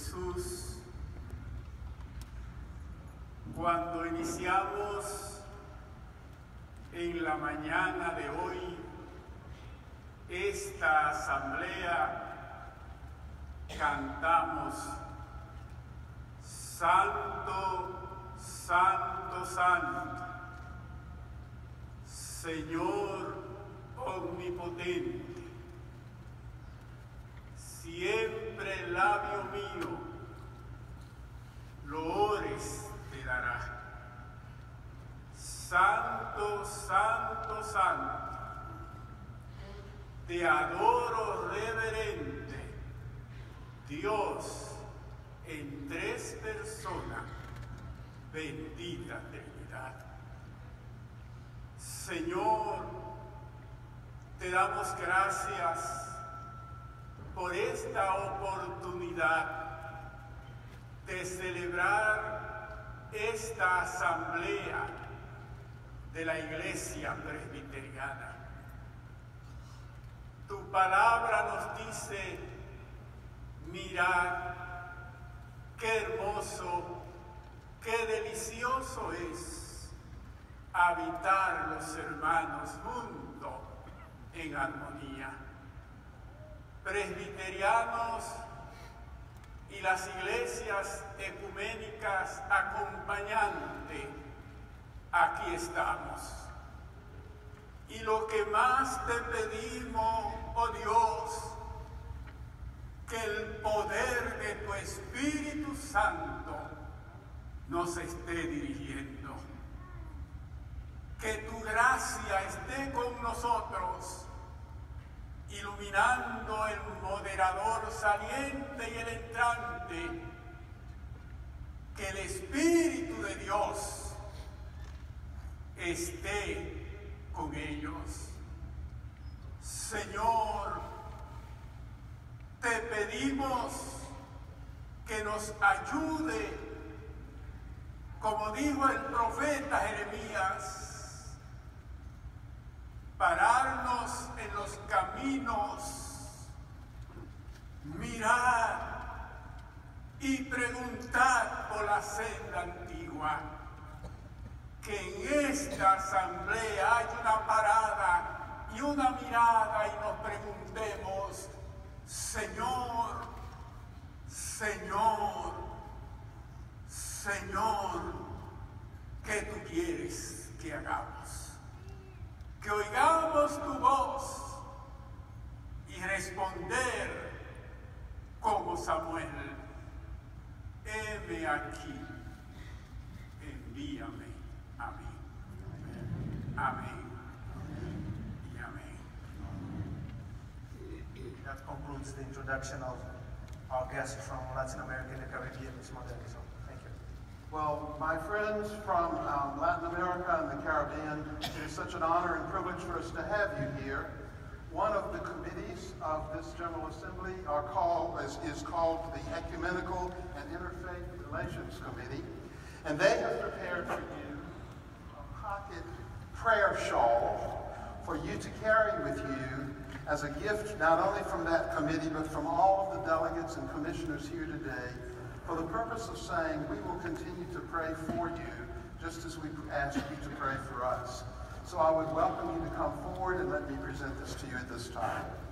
Jesús, cuando iniciamos en la mañana de hoy esta asamblea, cantamos: Santo, Santo, Santo, Señor omnipotente. Siempre el labio mío loores te dará. Santo, Santo, Santo, te adoro reverente, Dios en tres personas, bendita Trinidad. Señor, te damos gracias por esta oportunidad de celebrar esta asamblea de la Iglesia Presbiteriana. Tu palabra nos dice: mirad, qué hermoso, qué delicioso es habitar los hermanos juntos en armonía. Presbiterianos y las iglesias ecuménicas acompañantes, aquí estamos. Y lo que más te pedimos, oh Dios, que el poder de tu Espíritu Santo nos esté dirigiendo. Que tu gracia esté con nosotros, iluminando el moderador saliente y el entrante. Que el Espíritu de Dios esté con ellos. Señor, te pedimos que nos ayude, como dijo el profeta Jeremías, pararnos en los caminos, mirar y preguntar por la senda antigua. Que en esta asamblea haya una parada y una mirada y nos preguntemos: Señor, Señor, Señor, ¿qué tú quieres que hagamos? Que oigamos tu voz y responder como Samuel: heme aquí, envíame a mí. Amén y amén. That concludes the introduction of our guests from Latin America and the Caribbean this morning. So, thank you. Well, my friends from Latin America and the Caribbean, it is such an honor and privilege for us to have you here. One of the committees of this General Assembly is called the Ecumenical and Interfaith Relations Committee, and they have prepared for you a pocket prayer shawl for you to carry with you as a gift not only from that committee but from all of the delegates and commissioners here today, for the purpose of saying we will continue to pray for you just as we ask you to pray for us. So I would welcome you to come forward and let me present this to you at this time.